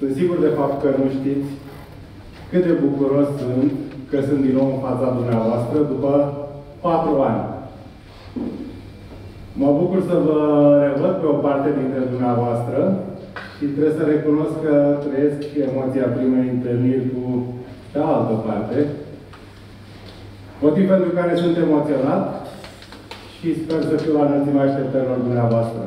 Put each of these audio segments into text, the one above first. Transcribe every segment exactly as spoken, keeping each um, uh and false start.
Sunt sigur de fapt că nu știți cât de bucuros sunt că sunt din nou în fața dumneavoastră după patru ani. Mă bucur să vă revăd pe o parte dintre dumneavoastră și trebuie să recunosc că trăiesc și emoția primei întâlniri cu cealaltă parte. Motiv pentru care sunt emoționat și sper să fiu la înălțimea așteptărilor dumneavoastră.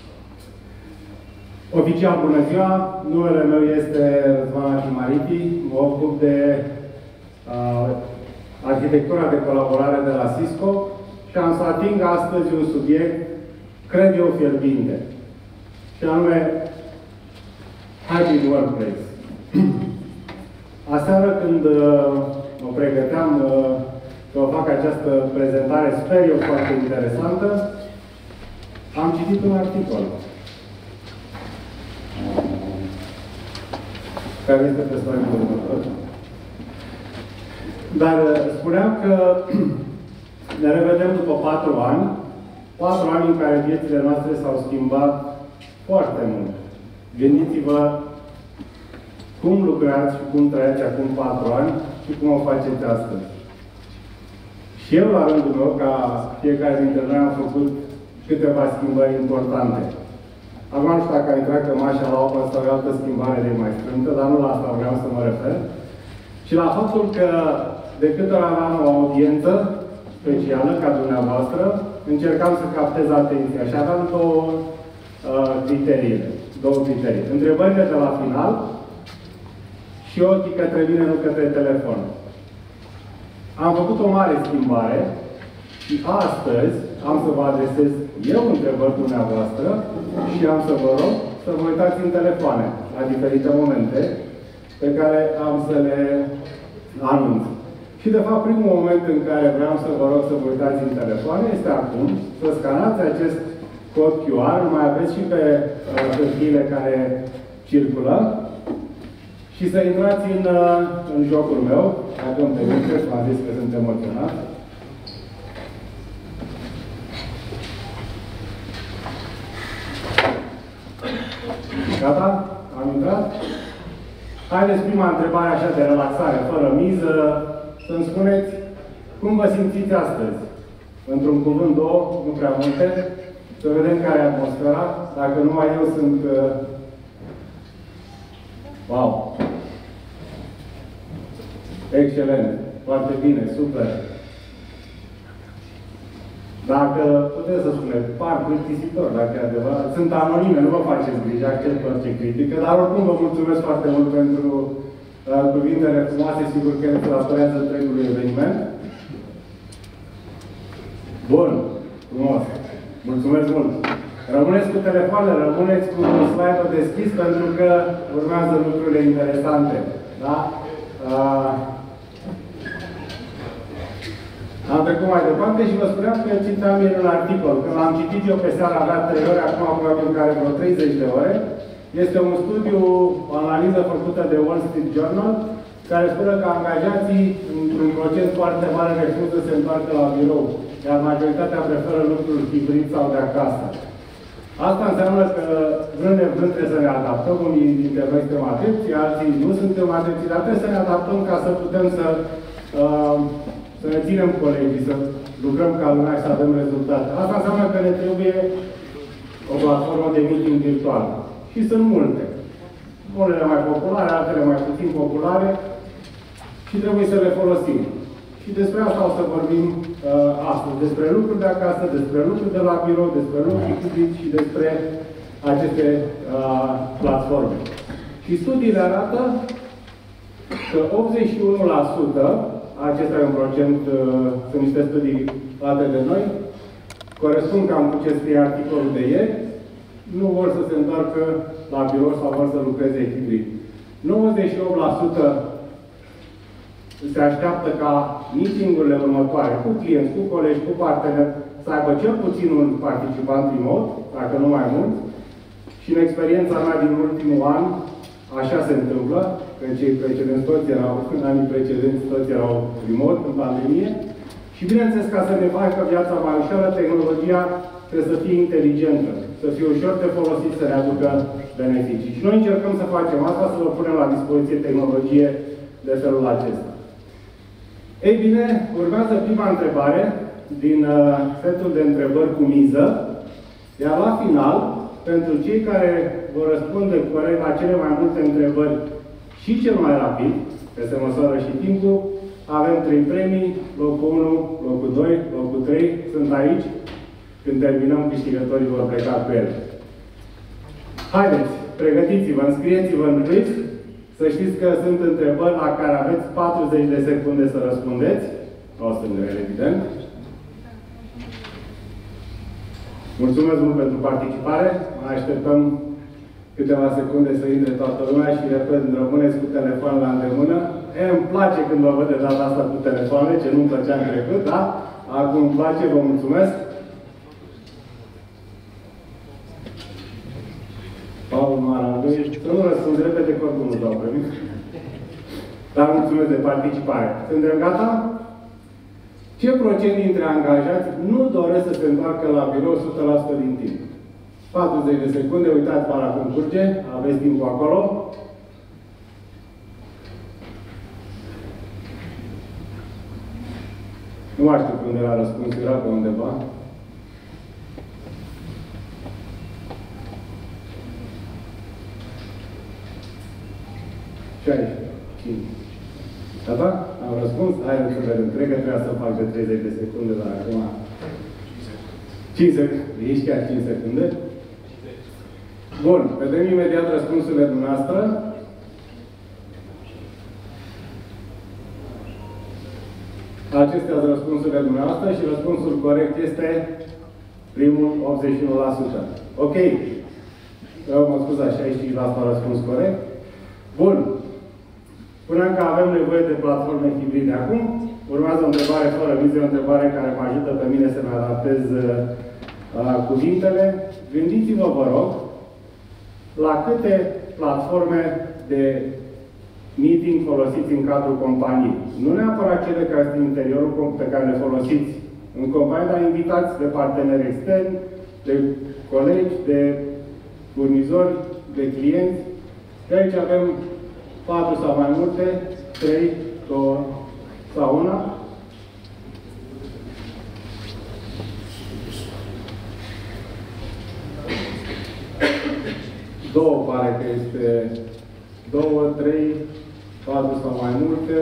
Oficial, bună ziua! Numele meu este Răzvan Achimariti, mă ocup de uh, arhitectura de colaborare de la Cisco și am să ating astăzi un subiect, cred eu, fierbinte, și anume Hybrid Workplace. Aseară, când uh, mă pregăteam uh, să vă fac această prezentare, sper eu, foarte interesantă, am citit un articol care este pe slide-ul următor. Dar spuneam că ne revedem după patru ani, patru ani în care viețile noastre s-au schimbat foarte mult. Gândiți-vă cum lucrați și cum trăiați acum patru ani și cum o faceți astăzi. Și eu, la rândul meu, ca fiecare dintre noi, am făcut câteva schimbări importante. Acum nu știu dacă a intrat cămașa la o sau o altă schimbare de mai strântă, dar nu la asta vreau să mă refer. Și la faptul că de câte ori aveam o audiență specială ca dumneavoastră, încercam să captez atenția și aveam două uh, criterii. Două criterii. Întrebările de la final și ochii către mine, nu către telefon. Am făcut o mare schimbare și astăzi am să vă adresez eu întrebări dumneavoastră și am să vă rog să vă uitați în telefoane la diferite momente pe care am să le anunț. Și de fapt, primul moment în care vreau să vă rog să vă uitați în telefoane este acum, să scanați acest cod Q R, mai aveți și pe hârtiile care circulă, și să intrați în, în jocul meu, dacă îmi permiteți, v-am zis că sunt emoționat. Gata? Am intrat? Haideți prima întrebare așa de relaxare, fără miză, să-mi spuneți cum vă simțiți astăzi. Într-un cuvânt, două, nu prea multe, să vedem care e atmosfera. Dacă numai eu sunt... Uh... Wow! Excelent! Foarte bine, super! Dacă puteți să spuneți, par plictisitor, dacă e adevărat. Sunt anonime, nu vă faceți griji, accept orice critică, dar oricum vă mulțumesc foarte mult pentru uh, cuvintele frumoase, sigur că ne datorează întregului eveniment. Bun, frumos. Mulțumesc mult. Rămâneți cu telefoanele, rămâneți cu slide-ul deschis, pentru că urmează lucrurile interesante. Da? Uh, Am trecut mai departe și vă spuneam că citeam ieri un articol. Când l-am citit eu pe seara, avea trei ore, acum probabil că are vreo treizeci de ore. Este un studiu, o analiză făcută de Wall Street Journal, care spune că angajații, într-un procent foarte mare, refuză să se întoarcă la birou, iar majoritatea preferă lucruri hibrid sau de acasă. Asta înseamnă că, vrând nevrând, trebuie să ne adaptăm. Unii dintre noi suntem adepți, alții nu suntem adepți, dar trebuie să ne adaptăm ca să putem să uh, să ne ținem colegii, să lucrăm ca lumea și să avem rezultate. Asta înseamnă că ne trebuie o platformă de meeting virtual. Și sunt multe. Unele mai populare, altele mai puțin populare și trebuie să le folosim. Și despre asta o să vorbim uh, astăzi. Despre lucruri de acasă, despre lucruri de la birou, despre lucruri hibrid și despre aceste uh, platforme. Și studiile arată că optzeci și unu la sută, acesta e un procent, uh, sunt niște studii date de noi, corespund cam cu ce scrie articolul de ieri, nu vor să se întoarcă la birou sau vor să lucreze hibrid. nouăzeci și opt la sută se așteaptă ca meeting-urile următoare cu clienți, cu colegi, cu parteneri, să aibă cel puțin un participant remote, dacă nu mai mult. Și în experiența mea din ultimul an, așa se întâmplă, că cei precedenți toți erau, în anii precedenți toți erau remote, în pandemie. Și bineînțeles, ca să ne facă viața mai ușoară, tehnologia trebuie să fie inteligentă. să fie ușor de folosit, să ne aducă beneficii. Și noi încercăm să facem asta, să vă punem la dispoziție tehnologie de felul acesta. Ei bine, urmează prima întrebare din uh, setul de întrebări cu miză, iar la final, pentru cei care vor răspunde corect la cele mai multe întrebări și cel mai rapid, că se măsoară și timpul, avem trei premii, locul unu, locul doi, locul trei, sunt aici. Când terminăm, câștigătorii vor pleca cu ele. Haideți, pregătiți-vă, înscrieți-vă în quiz. Să știți că sunt întrebări la care aveți patruzeci de secunde să răspundeți. O să ne evident. Mulțumesc mult pentru participare. Mai așteptăm câteva secunde să intre toată lumea și repet, rămâneți cu telefonul la îndemână. E, îmi place când vă văd de data asta cu telefoane, ce nu-mi plăcea în trecut, da? Acum îmi place, vă mulțumesc. Paul Marandoi, să nu răspund repede, că oricum nu dau premiu. Dar mulțumesc de participare. Suntem gata? Ce procent dintre angajați nu doresc să se întoarcă la birou o sută la sută din timp? patruzeci de secunde, uitați para cum curge, aveți timpul acolo. Nu mai știu unde era răspunsul, era pe undeva. șaisprezece, cinci. Gata? Am răspuns? Haideți să vedem. Cred că trebuia să fac de treizeci de secunde, dar acum... cinci secunde. Ești chiar cinci secunde? Bun. Vedem imediat răspunsurile dumneavoastră. Acestea sunt răspunsurile dumneavoastră și răspunsul corect este primul optzeci și unu la sută. Ok. Eu mă scuzați, șaizeci și cinci la sută răspuns corect. Bun. Spuneam că avem nevoie de platforme hibride acum. Urmează o întrebare fără viză, o întrebare care mă ajută pe mine să-mi adaptez uh, cuvintele. Gândiți-vă, vă rog, la câte platforme de meeting folosiți în cadrul companiei. Nu neapărat cele care sunt în interiorul pe care le folosiți în companie, dar invitați de parteneri externi, de colegi, de furnizori, de clienți. De aici avem patru sau mai multe, trei, două sau una. Două pare că este două, trei, patru sau mai multe.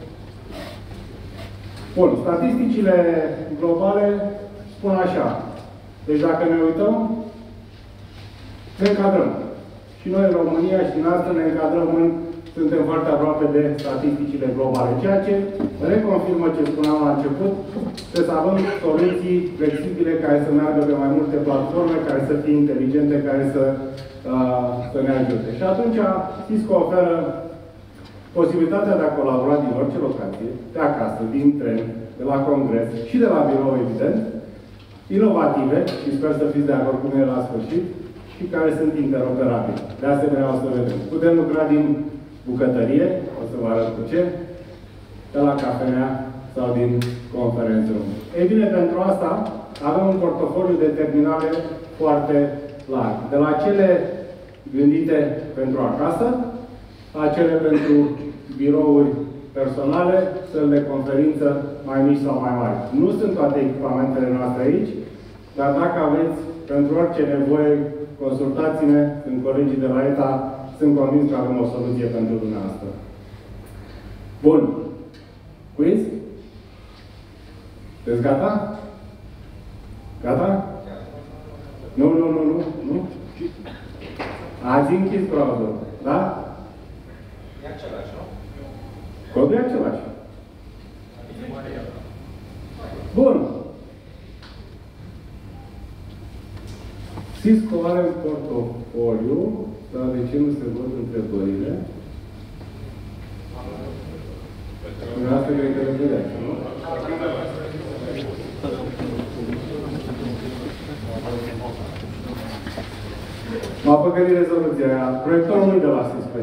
Bun, statisticile globale spun așa. Deci dacă ne uităm, ne încadrăm. Și noi în România și în asta ne încadrăm în, suntem foarte aproape de statisticile globale. Ceea ce reconfirmă ce spuneam la început, să avem soluții flexibile care să meargă pe mai multe platforme, care să fie inteligente, care să, uh, să ne ajute. Și atunci Cisco oferă posibilitatea de a colabora din orice locație, de acasă, din tren, de la congres și de la birou, evident, inovative, și sper să fiți de acord cu mine la sfârșit, și care sunt interoperabile. De asemenea, o să vedem. Putem lucra din bucătărie, o să vă arăt cu ce, de la cafenea sau din conferență. Ei bine, pentru asta avem un portofoliu de terminale foarte larg. De la cele gândite pentru acasă, la cele pentru birouri personale, săli de conferință mai mici sau mai mari. Nu sunt toate echipamentele noastre aici, dar dacă aveți pentru orice nevoie, consultați-ne, sunt colegii de la E T A, sunt convins că avem o soluție pentru dumneavoastră. Bun. Quiz? Sunteți gata? Gata? Nu, nu, nu, nu, nu. Azi închis browserul, da? E același, nu? Codul e același. Bun. Cisco are un portofoliu, dar de ce nu se văd întrebările? Asta cred că le vedeți, nu? M-a păcălit rezoluția aia. Proiectorul nu-i de la Cisco.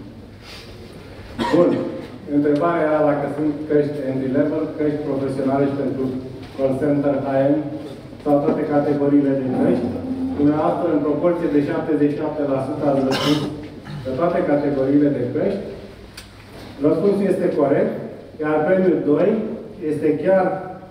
Bun. Întrebarea era dacă sunt căști entry-level, căști profesionale și pentru call center high-end sau toate categoriile de căști. dumneavoastră în proporție de șaptezeci și șapte la sută ați răspuns pe toate categoriile de căști. Răspunsul este corect, iar premiul doi este chiar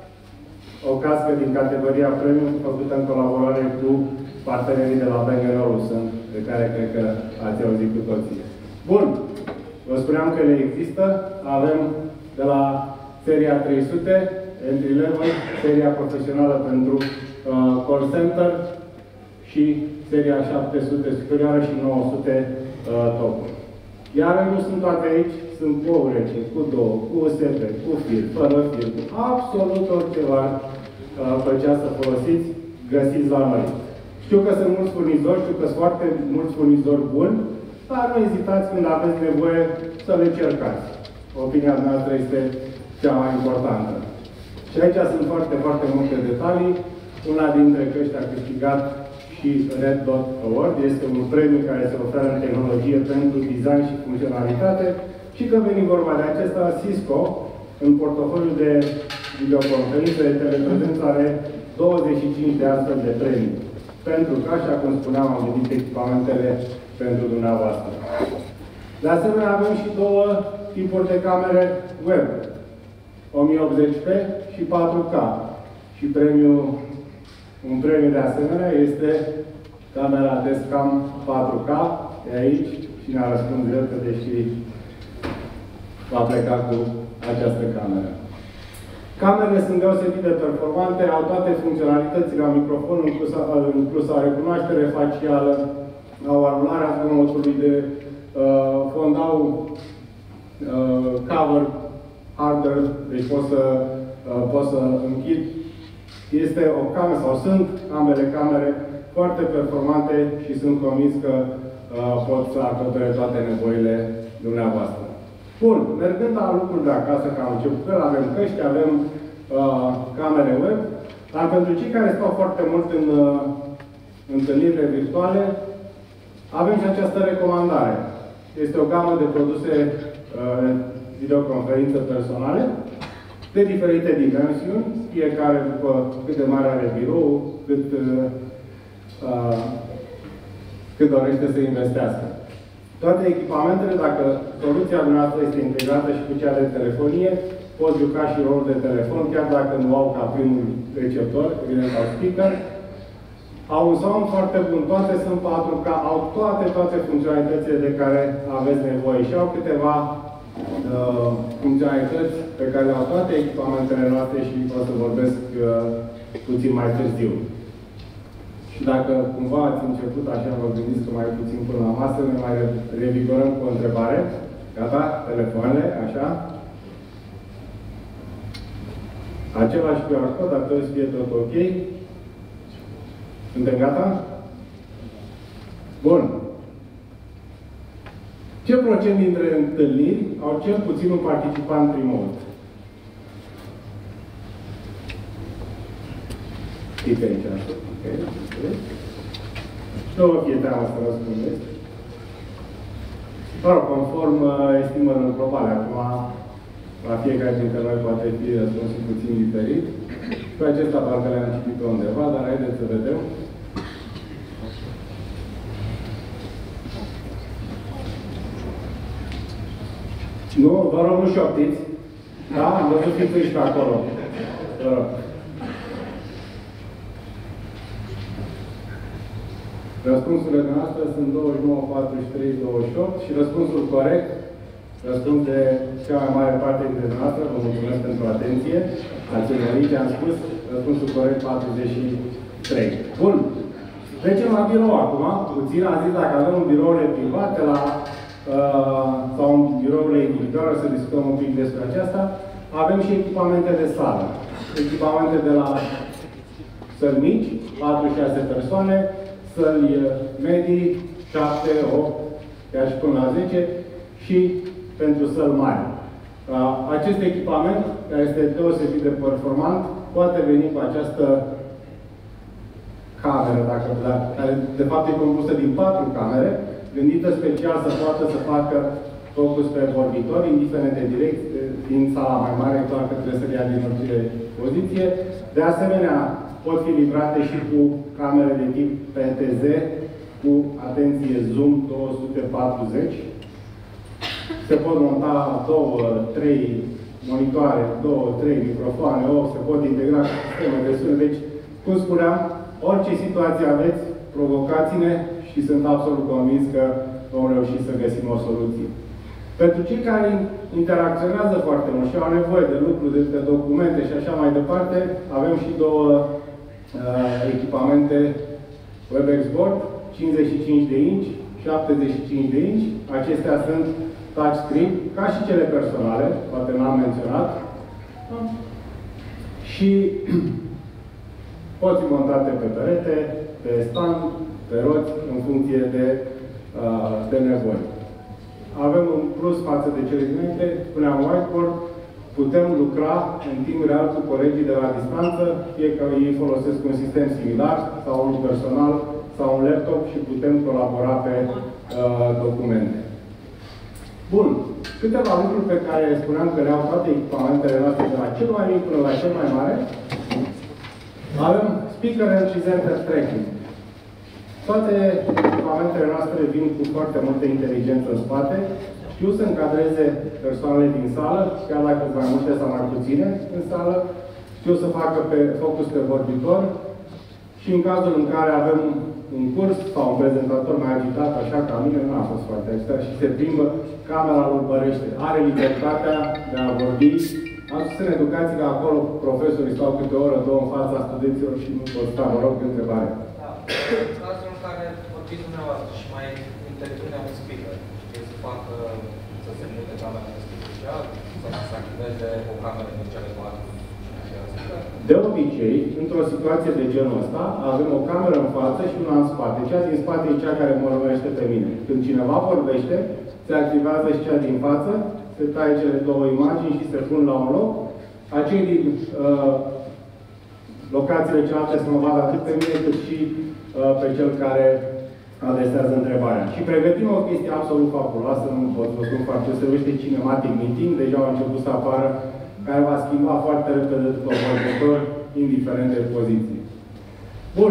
o cască din categoria premium făcută în colaborare cu partenerii de la Bang and Olufsen, de care cred că ați auzit cu toții. Bun. Vă spuneam că le există. Avem de la seria trei sute, entry level, seria profesională pentru uh, call center și seria șapte sute superioară și nouă sute uh, topuri. Iar nu sunt toate aici, sunt cu O R C, cu două, cu U S B, cu fir, fără fir, cu absolut orice v-ar uh, plăcea să folosiți, găsiți la noi. Știu că sunt mulți furnizori, știu că sunt foarte mulți furnizori buni, dar nu ezitați când aveți nevoie să le cercați. Opinia noastră este cea mai importantă. Și aici sunt foarte, foarte multe detalii. Una dintre căști a câștigat și Red Dot Award. Este un premiu care se oferă în tehnologie pentru design și funcționalitate. Și că veni vorba de acesta, Cisco, în portofoliul de videoconferințe de teleprezență, are douăzeci și cinci de astfel de premii. Pentru că, așa cum spuneam, am venit echipamentele pentru dumneavoastră. De asemenea, avem și două tipuri de camere web. o mie optzeci p și patru K. Și premiul, un premiu de asemenea este camera Descam patru K de aici și ne-a răspuns drept, deși va pleca cu această cameră. Camerele sunt deosebit de performante, au toate funcționalitățile, au microfon, inclus, inclus o recunoaștere facială, au anularea zgomotului de uh, fond, au uh, cover harder, deci pot să, uh, pot să închid. Este o cameră, sau sunt ambele camere foarte performante și sunt convins că uh, pot să acopere toate nevoile dumneavoastră. Bun, mergând la lucruri de acasă, că am început, avem căști, avem uh, camere web, dar pentru cei care stau foarte mult în uh, întâlnirile virtuale, avem și această recomandare. Este o gamă de produse uh, videoconferințe personale, de diferite dimensiuni, fiecare după cât de mare are birou, cât, uh, uh, cât dorește să investească. Toate echipamentele, dacă soluția dumneavoastră este integrată și cu cea de telefonie, pot juca și rolul de telefon, chiar dacă nu au ca primul receptor, evident au speaker. Au un sound foarte bun, toate sunt patru K, au toate, toate funcționalitățile de care aveți nevoie și au câteva uh, funcționalități pe care le au toate echipamentele noastre și o să vorbesc uh, puțin mai târziu. Și dacă cumva ați început așa, vă gândiți că mai puțin până la masă, ne mai revigorăm cu o întrebare. Gata? Telefoanele, așa. Același Q R code, dacă trebuie să fie tot ok. Suntem gata? Bun. Ce procent dintre întâlniri au cel puțin un participant remote? Știți aici asta? Nu vă fie teamă să răspundeți. Mă rog, conform estimărilor globale, acum la fiecare dintre noi poate fi răspunsul puțin diferit. Pe acesta parcă le-am citit pe undeva, dar haideți să vedem. Nu, vă rog, nu șoptiți. Da? Am văzut fiți pe acolo. Vă rog. Răspunsurile noastre sunt douăzeci și nouă, patruzeci și trei, douăzeci și opt și răspunsul corect răspuns de cea mai mare parte dintre noastre. Vă mulțumesc pentru atenție. Ați urmărit ce am spus. Răspunsul corect patruzeci și trei. Bun. Trecem la birou acum. Puțin am zis dacă avem un birourile private la, uh, sau un birourile individuale, să discutăm un pic despre aceasta. Avem și echipamente de sală. Echipamente de la săli mici, patru șase persoane, săli medii, șapte, opt, chiar și până la zece, și pentru săli mari. Acest echipament, care este deosebit de performant, poate veni cu această cameră, dacă, care de fapt e compusă din patru camere, gândită special să poată să facă focus pe vorbitor, indiferent de direcție, fiind sala mai mare, clar că trebuie să le ia din orice poziție. De asemenea, pot fi livrate și cu camere de tip P T Z, cu, atenție, zoom două sute patruzeci. Se pot monta două, trei monitoare, două, trei microfoane, opt, se pot integra sisteme de sunet. Deci, cum spuneam, orice situație aveți, provocați-ne și sunt absolut convins că vom reuși să găsim o soluție. Pentru cei care interacționează foarte mult și au nevoie de lucruri, de documente și așa mai departe, avem și două uh, echipamente WebExport, cincizeci și cinci de inci, șaptezeci și cinci de inci. Acestea sunt touchscreen, ca și cele personale, poate n-am menționat. Și pot fi montate pe perete, pe stand, pe roți, în funcție de, uh, de nevoie. Avem un plus față de cele dinainte, spuneam whiteboard, putem lucra în timp real cu colegii de la distanță, fie că ei folosesc un sistem similar, sau unul personal, sau un laptop și putem colabora pe uh, documente. Bun. Câteva lucruri pe care spuneam că le-au toate echipamentele noastre de la cel mai mic până la cel mai mare. Avem speaker and presenter tracking. Toate echipamentele noastre vin cu foarte multă inteligență în spate. Știu să încadreze persoanele din sală, chiar dacă sunt mai multe sau mai puține în sală. Știu să facă pe focus pe vorbitor. Și în cazul în care avem un curs sau un prezentator mai agitat, așa ca mine, nu a fost foarte agitat și se plimbă, camera îl urmărește. Are libertatea de a vorbi. Am spus în educație că acolo profesorii stau câte o oră, două în fața studenților și nu pot sta. Vă rog, întrebare. Da. În cazul în care vorbiți dumneavoastră și mai intervine un speaker, știi să facă, să se mute camera de speaker sau să se activeze o cameră din cele patru. De obicei, într-o situație de genul ăsta, avem o cameră în față și una în spate. Cea din spate e cea care mă urmărește pe mine. Când cineva vorbește, se activează și cea din față, se taie cele două imagini și se pun la un loc. Acei din uh, locațiile celelalte să mă vadă atât pe mine, cât și uh, pe cel care adresează întrebarea. Și pregătim o chestie absolut fabuloasă, nu pot vă spun foarte, se numește Cinematic Meeting, deja au început să apară, care va schimba foarte repede după vorbitor, indiferent de poziție. Bun.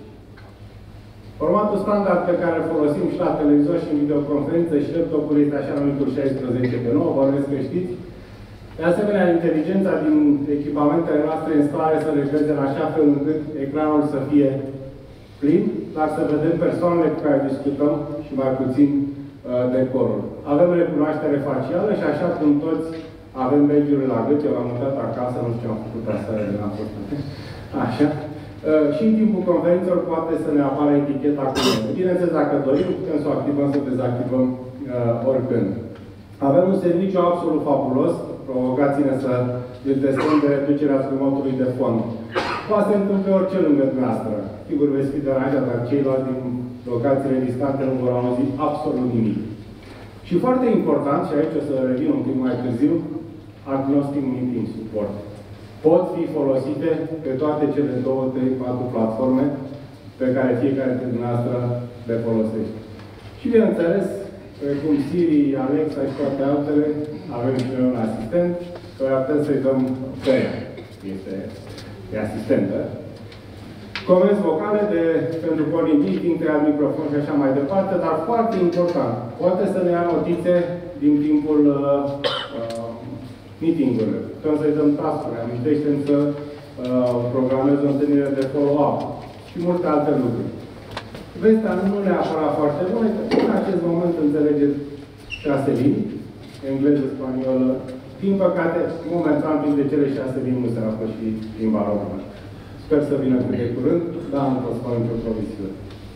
Formatul standard pe care îl folosim și la televizor și în videoconferință și laptopul este așa numitul șaisprezece pe nouă, bănuiesc că știți. De asemenea, inteligența din echipamentele noastre în stare să regleze în așa fel încât ecranul să fie plin, dar să vedem persoanele cu care discutăm și mai puțin uh, decorul. Avem recunoaștere facială și așa cum toți avem badge-uri la gât, eu l-am mutat acasă, nu știu ce am făcut aseară din a fost. Așa. Uh, și în timpul conferințelor poate să ne apară eticheta cu ele. Bineînțeles, dacă dorim, putem să o activăm, să o dezactivăm uh, oricând. Avem un serviciu absolut fabulos, provocați-ne să îl testăm de reducerea zgomotului de fond. Poate să se întâmple orice lângă dumneavoastră. Sigur, veți fi deranjat, dar ceilalți din locațiile distante nu vor auzi absolut nimic. Și foarte important, și aici o să revin un pic mai târziu, Agnostic Meeting Support. Pot fi folosite pe toate cele două, trei, patru platforme pe care fiecare dintre dumneavoastră le folosește. Și bineînțeles, precum Siri, Alexa și toate altele, avem și noi un asistent, care putem să-i dăm pe ea. Este de asistentă. Comenzi vocale de, pentru calling meeting, tăiat microfon și așa mai departe, dar foarte important, poate să ne ia notițe din timpul uh, uh, meeting-urilor. Putem să-i dăm task-uri, amintește-mi să uh, programez o întâlnire de follow-up și multe alte lucruri. Vestea nu neapărat foarte bună, în acest moment înțelegeți șase limbi, engleză, spaniolă. Din păcate, momentan, printre cele șase limbi nu se află și limba română. Sper să vină cât de curând, dar nu pot spune nicio promisiune.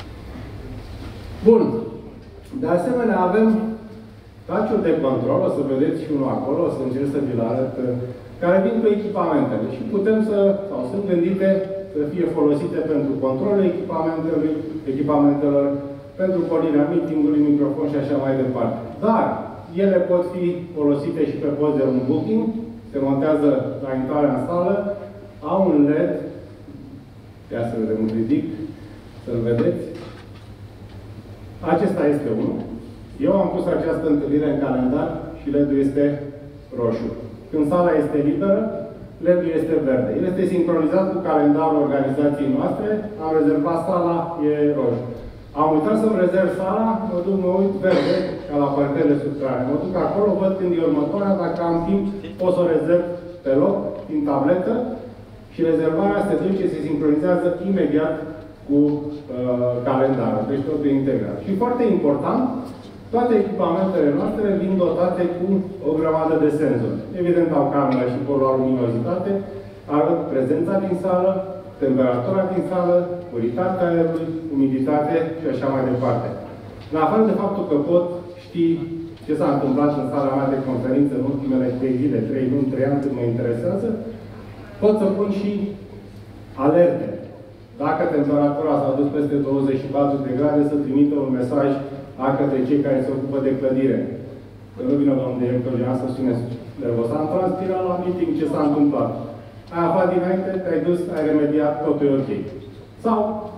Bun. De asemenea, avem touch-uri de control, o să vedeți și unul acolo, o să încerc să vi-l arăt, care vin cu echipamentele și putem să, sau sunt gândite să fie folosite pentru controlul echipamentelor, echipamentelor pentru pornirea meeting-ului, microfon și așa mai departe. Dar ele pot fi folosite și pe post de un booking, se montează la intrarea în sală, au un L E D, ia să vedem un ridic, să-l vedeți. Acesta este unul. Eu am pus această întâlnire în calendar și L E D-ul este roșu. Când sala este liberă, L E D-ul este verde. El este sincronizat cu calendarul organizației noastre. Am rezervat sala, e roșu. Am uitat să-mi rezerv sala, mă duc, mă uit verde, ca la parcările subterane. Mă duc acolo, văd când e următoarea, dacă am timp, pot să o rezerv pe loc, din tabletă, și rezervarea se duce, se sincronizează imediat cu uh, calendarul. Deci totul e integrat. Și foarte important, toate echipamentele noastre vin dotate cu o grămadă de senzori. Evident, au cameră și polul luminozitate, arăt prezența din sală, temperatura din sală, puritatea aerului, umiditate și așa mai departe. În afară de faptul că pot ști ce s-a întâmplat în sala mea de conferință în ultimele trei zile, trei luni, trei ani, când mă interesează, pot să pun și alerte. Dacă temperatura s-a dus peste douăzeci și patru de grade, să trimită un mesaj a către cei care se ocupă de clădire. Că nu vină domnul director general să spuneți nervos. Am transpirat la meeting ce s-a întâmplat. Ai aflat dinainte, te-ai dus, ai remediat, totul e ok. Sau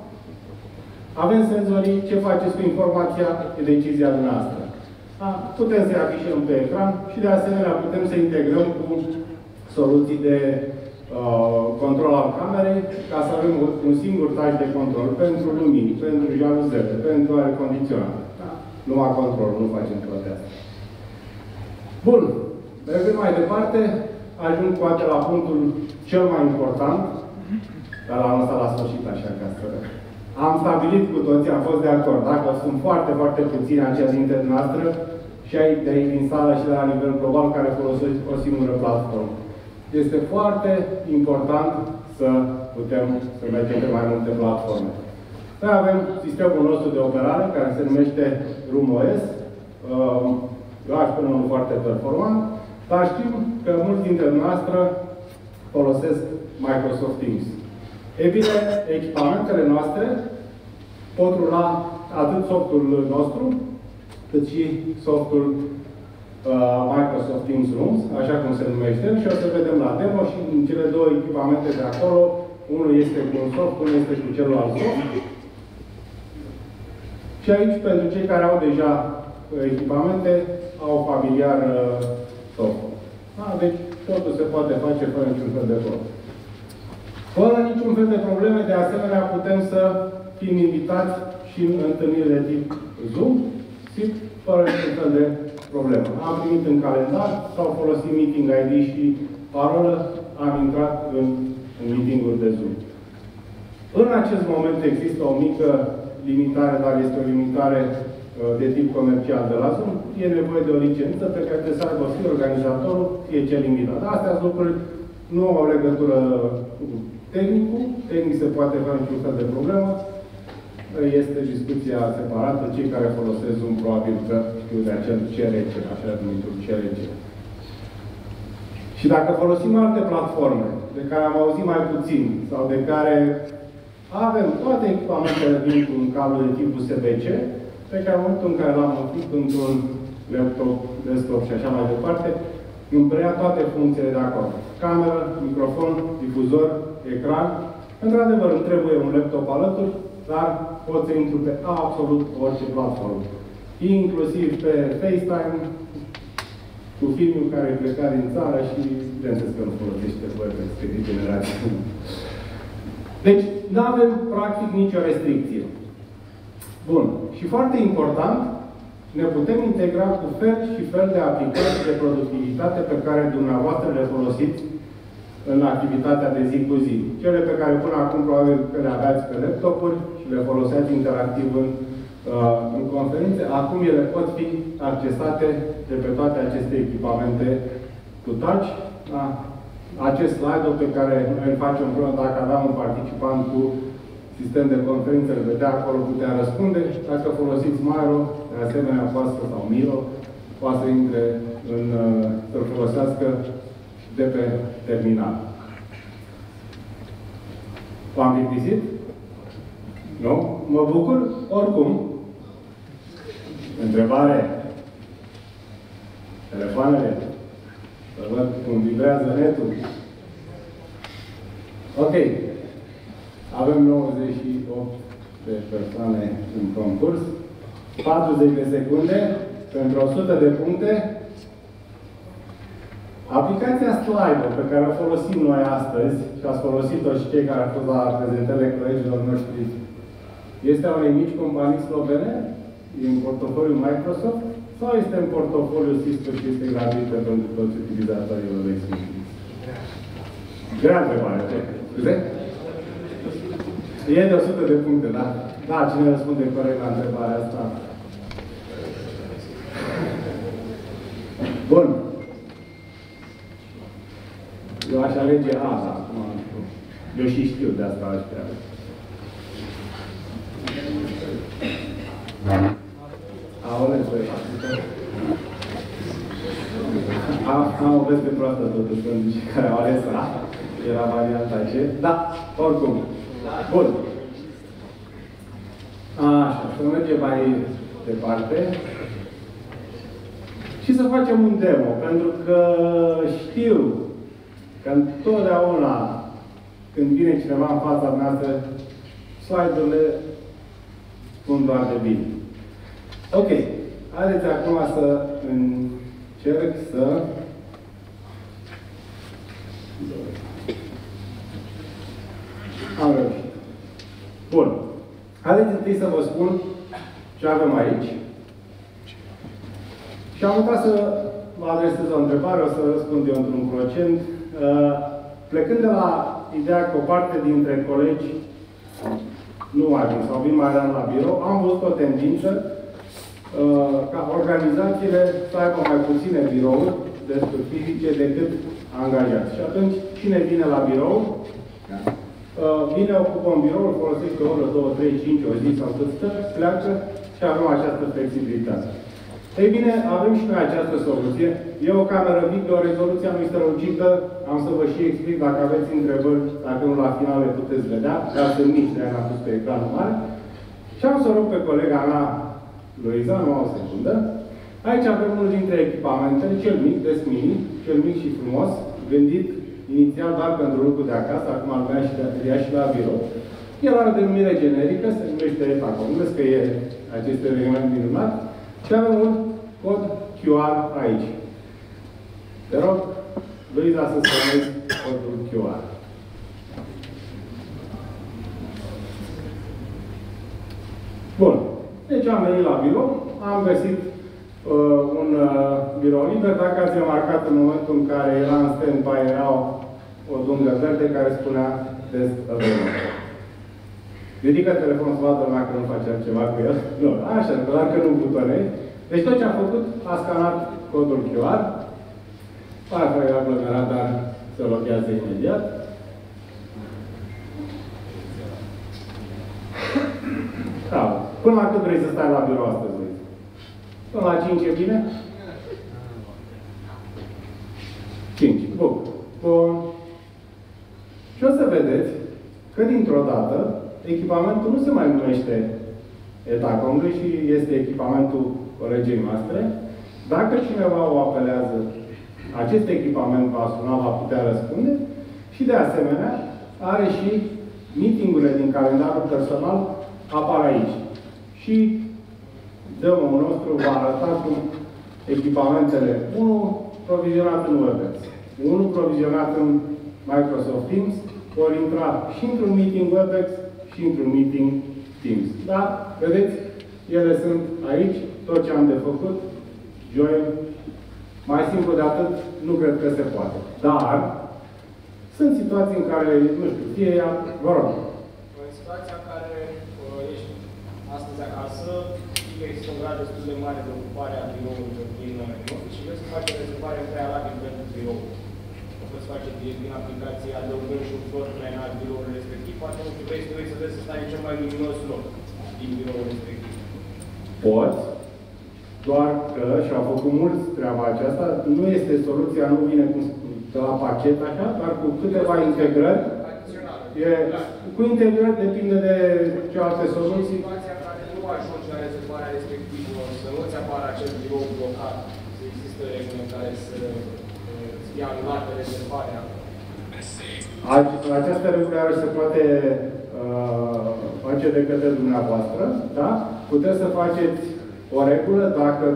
avem senzorii, ce faceți cu informația, e decizia noastră. Da? Putem să-i afișăm pe ecran și de asemenea putem să integrăm cu soluții de uh, control al camerei, ca să avem un singur taj de control pentru lumini, pentru jaluzele, pentru aer condiționat. Da? Numai control, nu facem toate astea. Bun. Mergând mai departe, ajung poate la punctul cel mai important, dar l-am lăsat la sfârșit așa ca să... Am stabilit cu toții, am fost de acord. Dacă sunt foarte, foarte puțini aceia dintre noastră, și aici, de aici din sală și de la nivel global, care folosesc o singură platformă. Este foarte important să putem să mergem pe mai multe platforme. Noi avem sistemul nostru de operare, care se numește RoomOS. Eu aș spune unul foarte performant, dar știm că mulți dintre noastre folosesc Microsoft Teams. E bine, echipamentele noastre pot rula atât softul nostru, cât și softul uh, Microsoft Teams Rooms, așa cum se numește, și o să vedem la demo și în cele două echipamente de acolo, unul este cu un soft, unul este cu celălalt soft. Și aici, pentru cei care au deja echipamente, au familiar uh, soft. Da, deci, totul se poate face fără niciun fel de problemă. Fără niciun fel de probleme, de asemenea, putem să fim invitați și în întâlniri de tip Zoom, și fără niciun fel de problemă. Am primit în calendar, s-au folosit meeting I D și parolă, am intrat în, în meeting-uri de Zoom. În acest moment există o mică limitare, dar este o limitare uh, de tip comercial de la Zoom. E nevoie de o licență pe care trebuie să aibă fie organizatorul, fie cel invitat. Astea sunt lucruri, nu au legătură cu tehnicul. Tehnic se poate fără niciun fel de problemă. Este discuția separată. Cei care folosesc Zoom probabil că știu de acel C R C, așa numitul C R C. Și dacă folosim alte platforme, de care am auzit mai puțin, sau de care avem toate echipamentele din un cablu de tip U S B C, pe care în momentul în care l-am înfipt într-un laptop, desktop și așa mai departe, îmi preia toate funcțiile de acolo. Cameră, microfon, difuzor, ecran. Într-adevăr, îmi trebuie un laptop alături, dar pot să intru pe absolut orice platformă. Inclusiv pe FaceTime, cu filmul care e plecat din țară și bineînțeles că nu folosește vorbesc de generație. Deci, nu avem practic nicio restricție. Bun. Și foarte important, ne putem integra cu fel și fel de aplicații de productivitate pe care dumneavoastră le folosiți în activitatea de zi cu zi. Cele pe care până acum probabil că le aveați pe laptopuri și le foloseați interactiv în, uh, în conferințe, acum ele pot fi accesate de pe toate aceste echipamente cu touch. Da? Acest slide-ul pe care noi îl facem împreună, dacă aveam un participant cu sistem de conferințe, îl vedea acolo, putea răspunde. Dacă folosiți Miro, de asemenea, poate să, sau Miro, poate să intre în, să-l folosească de pe terminal. V-am plictisit? Nu? Mă bucur? Oricum. Întrebare. Telefoanele. Să văd cum vibrează netul. Ok. Avem nouăzeci și opt de persoane în concurs. patruzeci de secunde pentru o sută de puncte. Aplicația Slido, pe care o folosim noi astăzi, și ați folosit-o și cei care au fost la prezentările colegilor noștri, este a unei mici companii slovene, în portofoliul Microsoft, sau este în portofoliul Cisco și este gratuită pentru toți utilizatorii lor exclusivi? Grea întrebare. Scuze? E de o sută de puncte, da? Da, cine răspunde corect la întrebarea asta? Bun. Eu aș alege A, acum. Eu și știu, de asta aș vrea. Aoleu, băi. Am o veste proastă, totuși, pentru cei care au ales A. Era varianta ce? Da, oricum. Bun. Așa, să mergem mai departe. Și să facem un demo, pentru că știu că întotdeauna când vine cineva în fața noastră, slide-urile spun doar de bine. Ok. Haideți acum să încerc să am reușit. Bun. Haideți întâi să vă spun ce avem aici. Și am uitat să vă adresez o întrebare, o să răspund eu într-un procent. Plecând de la ideea că o parte dintre colegi nu mai vin sau vin mai rar la birou, am văzut o tendință ca organizațiile să aibă mai puține birouri destul fizice decât angajați. Și atunci, cine vine la birou, vine, ocupă un birou, îl folosește o oră, două, trei, cinci, o zi sau cât stă, pleacă și avem această flexibilitate. Ei bine, avem și noi această soluție. E o cameră video, rezoluția nu este logică, am să vă și explic dacă aveți întrebări, dacă nu la final le puteți vedea, dar sunt mici, de-aia am pus pe ecranul mare. Și am să rog pe colega mea, Luiza, nu o secundă. Aici avem unul dintre echipamentele, cel mic, Desk Mini, cel mic și frumos, gândit inițial doar pentru lucru de acasă, acum îl vrea și, și la birou. El are o denumire generică, se numește Etacom. Vezi că e acest eveniment minunat. Și avem un cod Q R aici. Te rog, Luiza, să spuneți codul Q R. Bun. Deci am venit la birou, am găsit uh, un uh, birou liber. Dacă ați remarcat, în momentul în care era în stand-by, era o, o dungă verde care spunea Desk Available. Ridică telefonul să vadă lumea că nu face altceva cu el. Nu, așa, doar că nu butonezi. Deci tot ce a făcut, a scanat codul Q R. Parcă e aglomerat, dar se lochează imediat. Bravo. Până la cât vrei să stai la birou astăzi, Luiz? Până la cinci e bine? cinci. Bun. Bun. Și o să vedeți că dintr-o dată echipamentul nu se mai numește Etacomului și este echipamentul colegii noastre. Dacă cineva o apelează, acest echipament va suna, va putea răspunde și de asemenea are și meeting-urile din calendarul personal apar aici. Și demo-ul nostru va arăta cum echipamentele, unul provizionat în WebEx, unul provizionat în Microsoft Teams, vor intra și într-un meeting WebEx și într-un meeting Teams. Da? Vedeți? Ele sunt aici, tot ce am de făcut, join, mai simplu de atât, nu cred că se poate. Dar, sunt situații în care, nu știu, fie ea, vă rog. În situația în care uh, ești astăzi acasă, știi că există un grad destul de mare de ocupare a biroului din office și vrei să faci o rezervare în prealabil pentru birou. O poți face direct din aplicație, adăugând și un flot mai înalt biroul respectiv, poate nu știu, vrei să vrei să vezi să stai în cel mai luminos loc din biroul respectiv. Poți, doar că, și au făcut mulți treaba aceasta, nu este soluția, nu vine cu, de la pachet așa, dar cu câteva integrări. E, cu integrări depinde de ce alte soluții. Situația în care nu ajungi la rezervarea respectivă, să nu-ți apară acel birou blocat, să există reguli în care să fie anulată rezervarea. Această regulă se poate uh, face de către dumneavoastră, da? Puteți să faceți o regulă dacă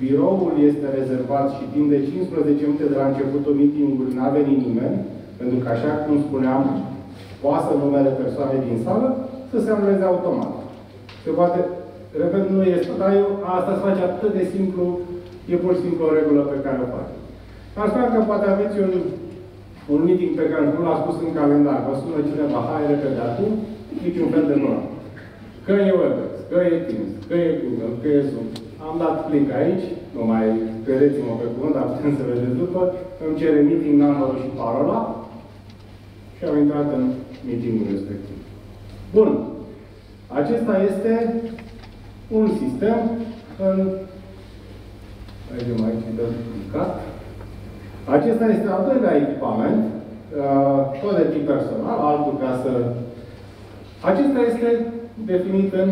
biroul este rezervat și timp de cincisprezece minute de la începutul meeting-ului n-a venit nimeni, pentru că, așa cum spuneam, poate numele persoanei din sală să se anuleze automat. Se poate, repet, nu este, dar eu, asta se face atât de simplu, e pur și simplu o regulă pe care o fac. Aș spune că poate aveți un, un meeting pe care nu l-a spus în calendar, vă sună cineva, hai, repede, acum, niciun fel de problemă. Că e Webex, că e Teams, că e Google, că e Zoom. Am dat click aici, nu mai credeți-mă pe cuvânt, dar putem să vedeți după, îmi cere meeting number și parola și am intrat în meetingul respectiv. Bun. Acesta este un sistem în... Mergem aici, dăm clicat. Acesta este al doilea echipament, uh, tot de tip personal, altul ca să... Acesta este definit în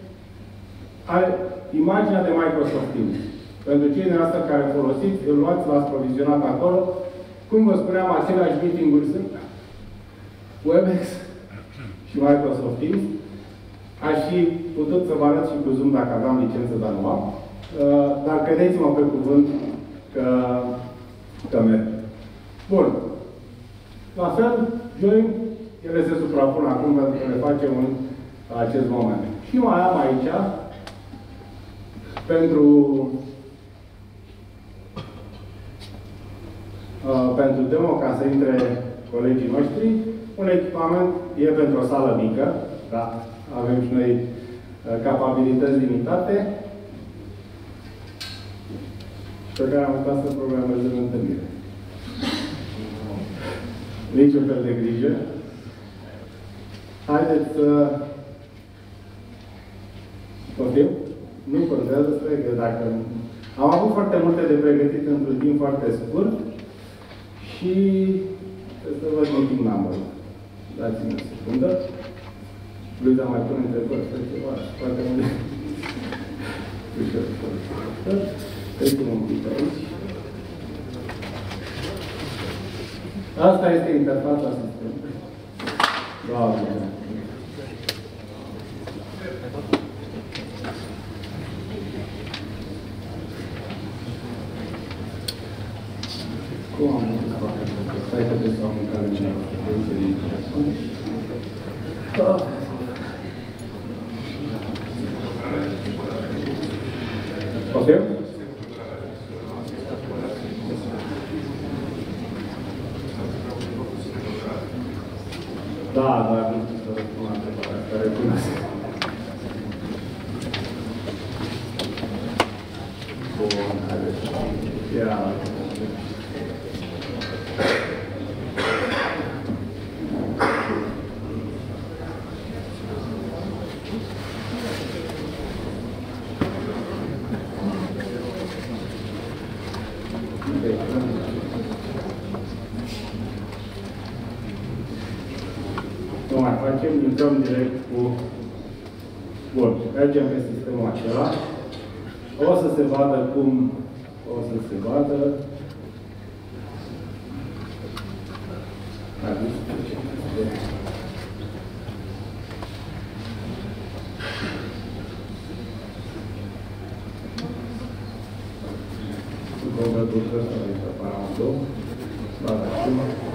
imaginea de Microsoft Teams. Pentru cei din asta care folosiți, îl luați, l-ați provizionat acolo. Cum vă spuneam, aceleași meeting-uri sunt Webex și Microsoft Teams. Aș fi putut să vă arăt și cu Zoom dacă aveam licență, dar nu am. Dar credeți-mă pe cuvânt că, că merg. Bun. La fel, join, ele se suprapun acum pentru că le facem în acest moment. Și mai am aici, pentru, uh, pentru demo, ca să intre colegii noștri, un echipament e pentru o sală mică, da, avem și noi uh, capabilități limitate, pe care am uitat să programez în întâlnire. Nici un fel de grijă. Haideți să... Poftim? Nu contează, sper că dacă... Am avut foarte multe de pregătit într-un timp foarte scurt și trebuie să văd meeting number-ul. Dați-mi o secundă. Luiza mai pune întrebări, să ceva, foarte multe. Ușor, ușor, ușor. Trecem un pic aici. Asta este interfața sistemului. Doamne! Cum am mâncat? Stai că trebuie să am mâncat în cineva. Ok? Da, dar nu știu să răspund la întrebarea asta, recunosc. Bun, haideți. Ia. Nu mai facem, intrăm direct cu... Bun, mergem pe sistemul acela. O să se vadă cum... O să se vadă... Convertul ăsta de aparatul. Da, da, știu.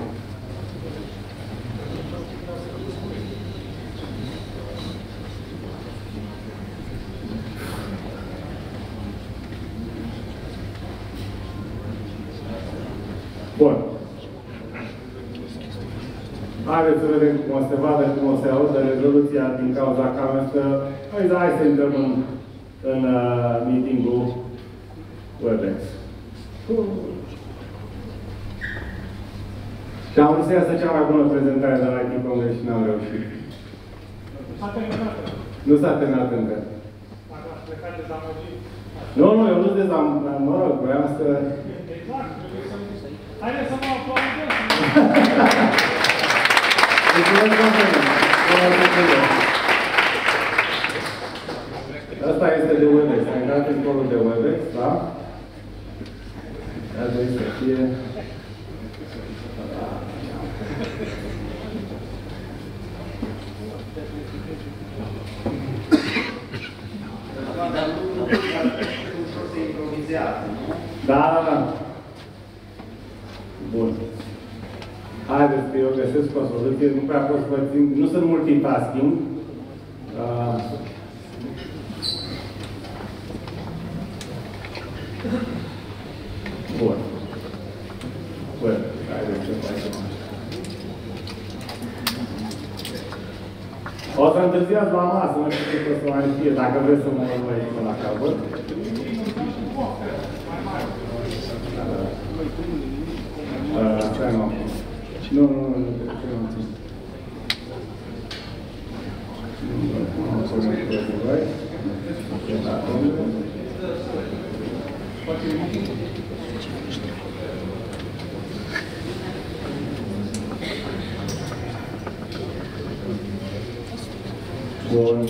Bun. Haideți să vedem cum o se vadă, cum o se audă rezoluția din cauza cameră. Hai, da, hai să intrăm în, în uh, meeting-ul Webex. Uh. Și am vrut să iasă cea mai bună prezentare de la I T Congress și n-am reușit. S-a terminat. Nu s-a terminat încă. Dacă ați plecat dezamăgit. Nu, nu, eu nu dezamăgit. Mă rog, voiam să... Exact, trebuie să... Haideți să mă aplaudăm! Asta este de Webex. Am intrat în colul de Webex, da? Ar trebui să fie... Dar nu ușor să improvizez întârziat, nu? Da, da, da. Bun. Haideți că eu găsesc o soluție, nu prea pot să vă țin, nu sunt multitasking. Uh, Bun. Bun, haideți să facem așa. O să întârziați la masă, nu știu ce o să mai fie, dacă vreți să mă urmăriți până la capăt. Așa nu. Nu, nu, nu, nu, ce nu țin. Nu am să mai trebuie cu voi. Bun.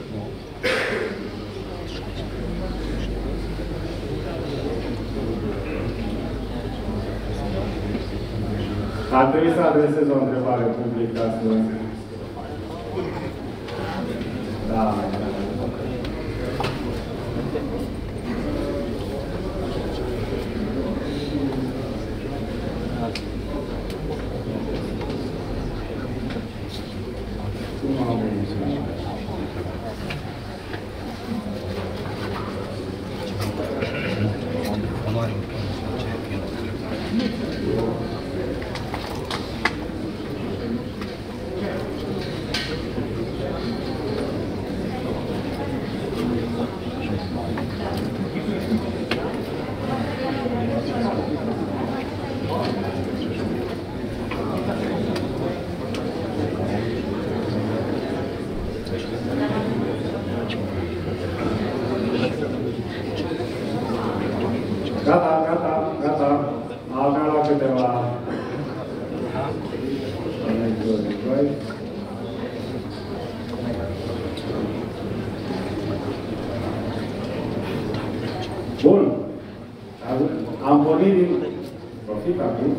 Ar trebui să adresez o întrebare publică astăzi. Da. Cum am venit? Gata, gata, gata. Am mai luat câteva... Bun. Am pornit din... Profit acum.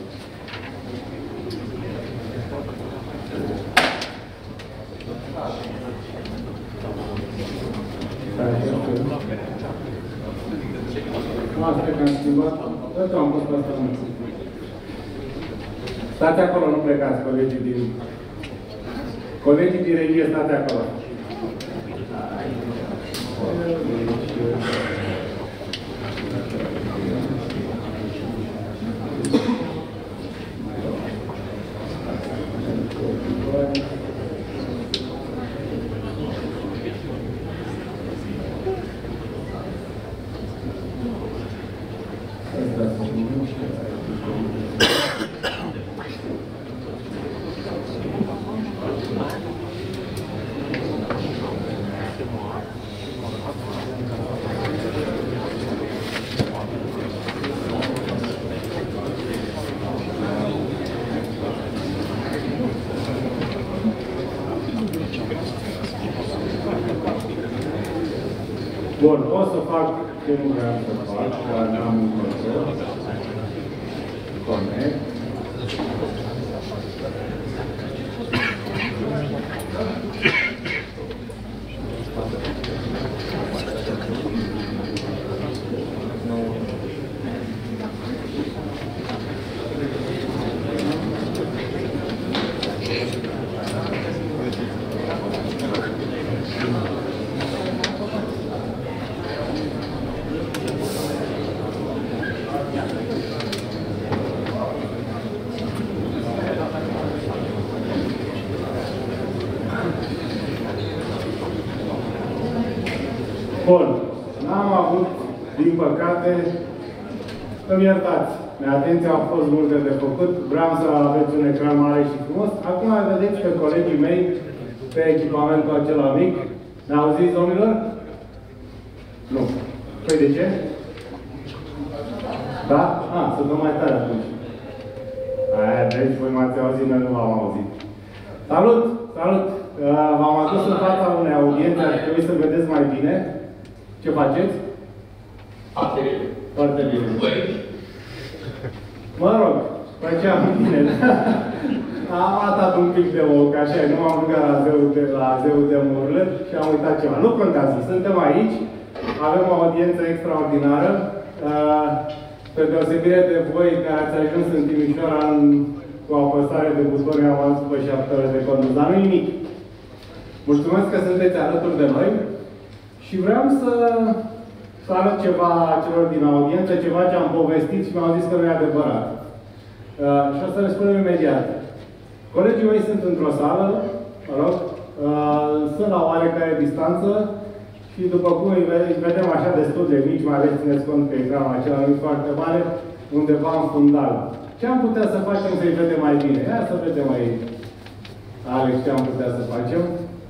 Asta că am schimbat. Tot am pus pe asta. Stați acolo, nu plecați, colegii din... Colegii din regie, stați acolo. Bun, o să fac ce nu vreau să fac, dar n-am un control. Connect. Bun. N-am avut, din păcate, îmi iertați. Atenția, au fost multe de făcut. Vreau să aveți un ecran mare și frumos. Acum vedeți pe colegii mei pe echipamentul acela mic. Ne-auziți, domnilor? Nu. Păi de ce? Da? A, să dăm mai tare atunci. Aia, deci, voi m-ați auzit, noi nu v-am auzit. Salut! Salut! V-am adus în fața unei audiențe, ar trebui să vedeți mai bine. Ce faceți? Foarte bine. Foarte bine. Băi. Mă rog, făceam bine. Am atat un pic de ochi, așa, nu m-am rugat la zeul de, la zeul de murlă și am uitat ceva. Nu contează, suntem aici. avem o audiență extraordinară. Pe deosebire de voi care ați ajuns în Timișoara în, cu o apăsare de buton, eu am ajuns după șapte ore de condus, dar nu nimic. Mulțumesc că sunteți alături de noi și vreau să, să arăt ceva celor din audiență, ceva ce am povestit și mi-au zis că nu e adevărat. Uh, și o să le spunem imediat. Colegii mei sunt într-o sală, mă rog, uh, sunt la oarecare distanță și după cum îi vedem așa destul de mici, mai ales țineți cont că ecranul acela nu e foarte mare, undeva în fundal. Ce am putea să facem să-i vedem mai bine? Ia să vedem aici, Alex, ce am putea să facem.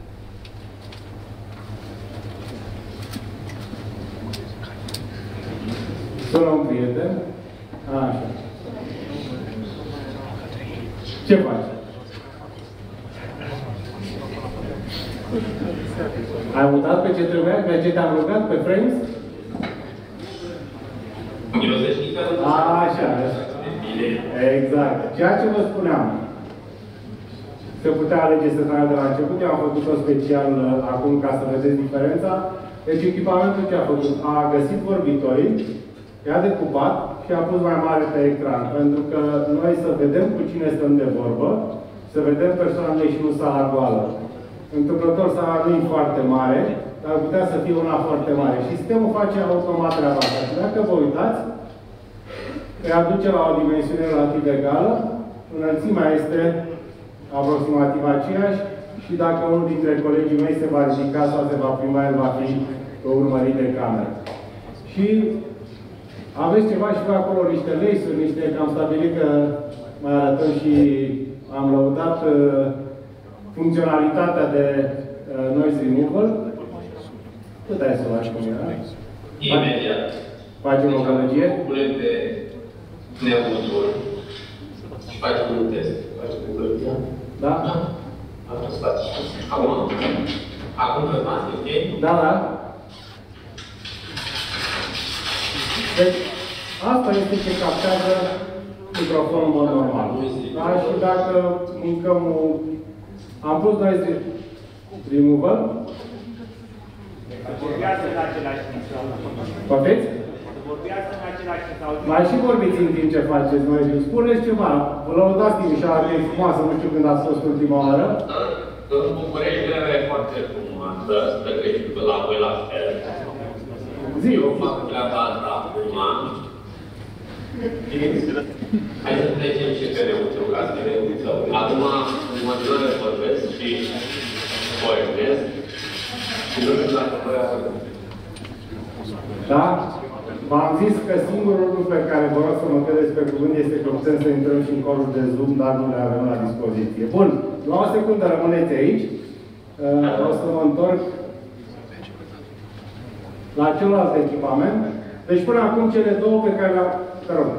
Sună un prieten. Așa. Ce faci? Ai mutat pe ce trebuia? Pe ce te-am rugat? Pe frames? Așa. Exact. Ceea ce vă spuneam. Se putea alege să tragă de la început. Eu am făcut-o special acum ca să vedeți diferența. Deci echipamentul ce a făcut? A găsit vorbitorii, i-a decupat și a pus mai mare pe ecran. Pentru că noi să vedem cu cine stăm de vorbă, să vedem persoanele și nu sala goală. Întâmplător, sala nu e foarte mare, dar putea să fie una foarte mare. Și sistemul face automat treaba asta. Și dacă vă uitați, îi aduce la o dimensiune relativ egală, înălțimea este aproximativ aceeași și dacă unul dintre colegii mei se va ridica sau se va prima, el va fi urmărit de cameră. Și aveți ceva și pe acolo, niște lace-uri, niște, că am stabilit că mai arătăm și am lăudat uh, funcționalitatea de uh, noise removal. Tu dai să o faci cum era? Imediat. Facem o gălăgie? Punem pe neutul și facem un test. Facem o gălăgie. Da? Asta se face. Acum. Acum că v-ați, ok? Da, da. Deci, asta este ce captează microfonul în mod normal. Da? Și dacă mincăm o... Am pus noise removal. Vorbeați în același timp. Poftiți? Vorbeați în același timp. Mai și vorbiți în timp ce faceți noi. Spuneți ceva. Vă lăudați Timișoara că e frumoasă, nu știu când ați fost ultima oară. În București vremea e foarte frumoasă, sper că și la voi la fel. Zi. Eu fac treaba asta acum. Hai să trecem și pe neutrul, ca să ne uităm. Acum, în continuare vorbesc și vorbesc. Și nu știu dacă voi Da? V-am zis că singurul lucru pe care vă rog să mă credeți pe cuvânt este că putem să intrăm și în corul de Zoom, dar nu le avem la dispoziție. Bun. La o secundă rămâneți aici. Uh, o să mă întorc la celălalt echipament. Deci până acum cele două pe care le-am... Te rog.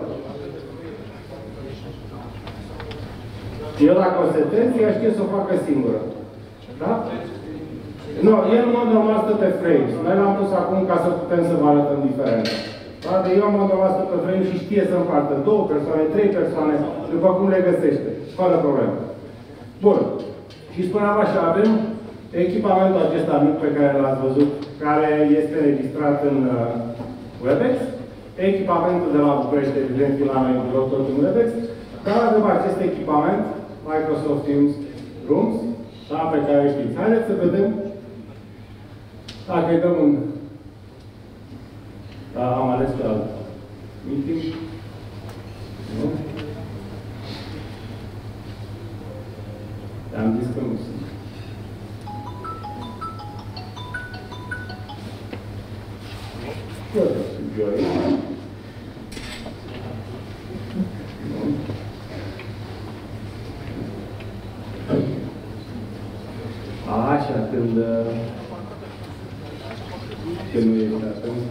Eu dacă o setez, ea știe să o facă singură. Da? Nu, el în mod normal stă pe frames. Noi l-am pus acum ca să putem să vă arătăm diferența. Da? De eu în mod normal stă pe frames și știe să împartă două persoane, trei persoane, după cum le găsește. Fără problemă. Bun. Și spuneam așa, avem echipamentul acesta mic pe care l-ați văzut, care este registrat în uh, Webex. Echipamentul de la București, evident, la noi în birou, tot în Webex. Dar avem acest echipament, Microsoft Teams Rooms, da, pe care știți. Haideți să vedem dacă îi dăm un... Da, am ales pe alt meeting. Nu? Am zis că nu sunt. Eu sunt Joy. Așa, când... Când nu ești atunci...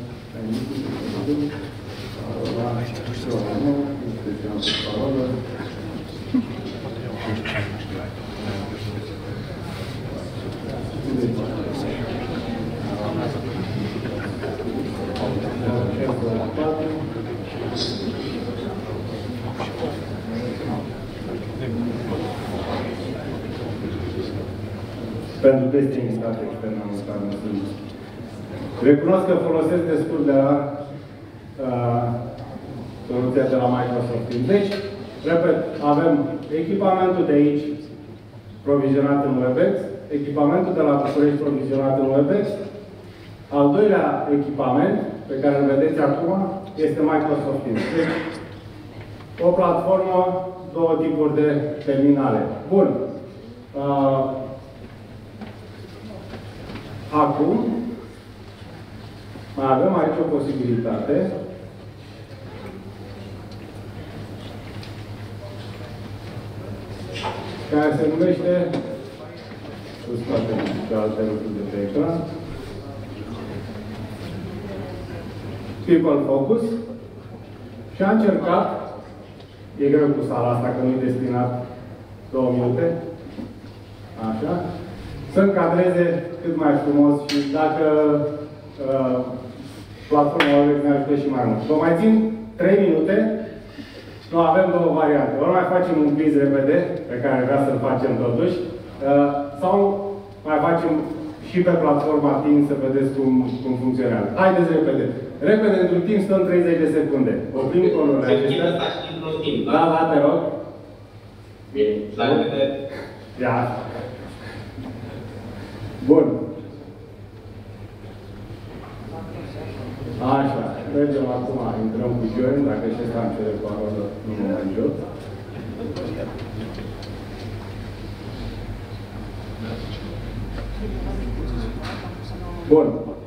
Pentru testing stat extern am stat în Recunosc că folosesc destul de rar uh, soluția de la Microsoft Teams. Deci, repet, avem echipamentul de aici provizionat în WebEx, echipamentul de la București provizionat în WebEx. Al doilea echipament, pe care îl vedeți acum, este Microsoft Teams. Deci, o platformă, două tipuri de terminale. Bun. Uh, acum, mai avem aici o posibilitate. Care se numește, să scoatem și alte lucruri de pe ecran, People Focus, și a încercat, e greu cu sala asta că nu e destinat două minute, așa, să încadreze cât mai frumos și dacă uh, platforma WebEx ne ajută și mai mult. Vă mai țin trei minute. Nu, avem două variante. Ori mai facem un quiz repede, pe care vrea să-l facem totuși, uh, sau mai facem și pe platforma Teams să vedeți cum, cum funcționează. Haideți repede. Repede, într-un timp stăm treizeci de secunde. Oprim colorile acestea. Da, da, te rog. Bine, la revedere. Ia. Bun. Așa, mergem acum, intrăm cu join, dacă și ăsta am cele parolă, nu mă mai joc. Bun.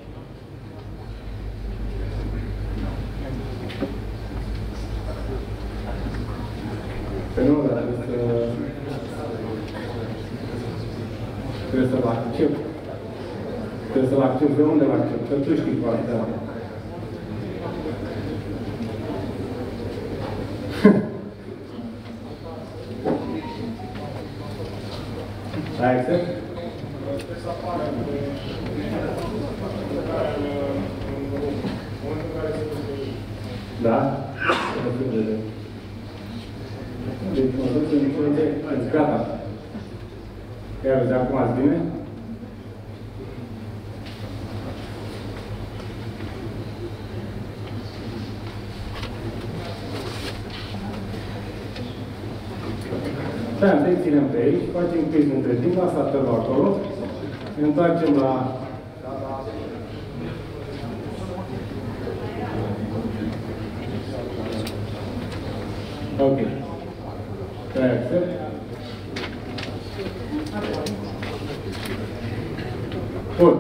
Pe nu, dar trebuie să... Trebuie să-l accept. Trebuie să-l accept. De unde l accept? Că tu știi foarte bine. Ai accept? Trebuie să apară în momentul în care se poate. Da? Deci mă duc în frunte, azi, gata. Iar de acum azi bine? Da, întâi ținem pe aici, facem quiz între timp, asta tălă acolo, ne întoarcem la... Ok. Stai, accept. Bun.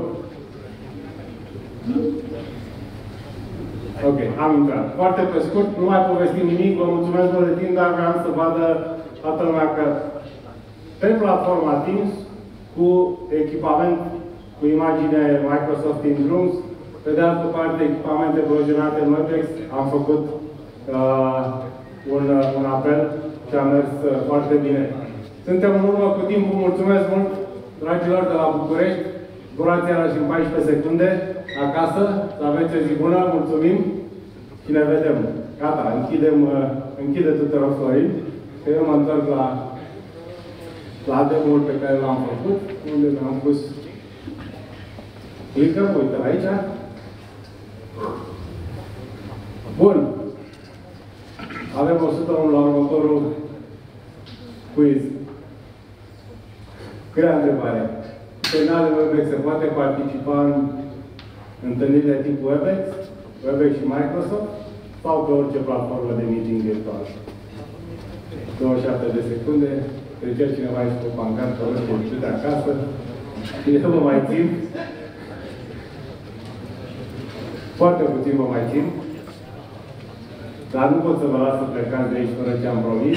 Ok, am intrat. Foarte pe scurt, nu mai povestim nimic, vă mulțumesc mult de timp, dar vreau să vadă toată lumea că pe platforma Teams, cu echipament, cu imagine Microsoft Teams Rooms, pe de altă parte echipamente provizionate în WebEx, am făcut uh, un, un apel și a mers uh, foarte bine. Suntem în urmă cu timpul, mulțumesc mult, dragilor de la București, durația la și în paisprezece secunde, acasă, să aveți o zi bună, mulțumim și ne vedem. Gata, închidem, uh, închide tuturor Florin, că eu mă întorc la, la demo-ul pe care l-am făcut, unde mi-am pus clicăm, uite aici. Bun. Avem o sută unu la următorul quiz. Grea întrebare. Terminale WebEx se poate participa în întâlnirile tip WebEx, WebEx și Microsoft sau pe orice platformă de meeting virtual. douăzeci și șapte de secunde. Trece cineva aici cu o pancartă, orice de acasă. Eu vă mai țin. Foarte puțin vă mai țin. Dar nu pot să vă las să plecați de aici fără ce am promis.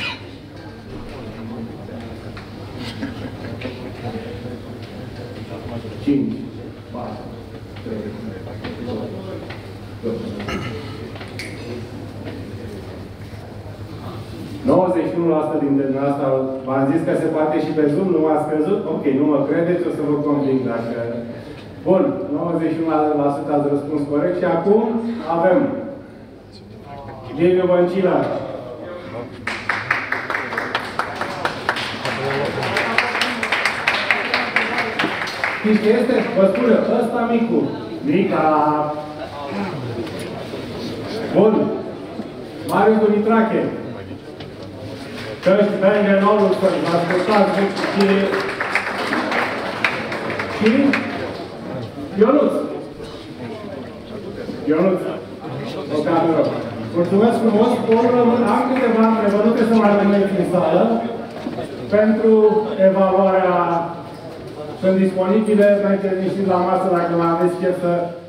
cinci, patru, trei, doi, nouăzeci și unu la sută dintre asta v-am zis că se poate și pe Zoom, nu m-ați crezut? Ok, nu mă credeți, o să vă conving dacă... Bun, nouăzeci și unu la sută ați răspuns corect și acum avem Liviu Băncilă. Știți ce este? Vă spun eu, ăsta micu. Mica! Bun. Marius Dumitrache. Căști, Benge, Nolulson, vă ascultați și... și... Ionuț. Ionuț. O cameră. Mulțumesc frumos. Am câteva întrebări, nu trebuie să mai rămâneți în sală. Pentru evaluarea sunt disponibile, mergeți niște la masă dacă mai aveți chef să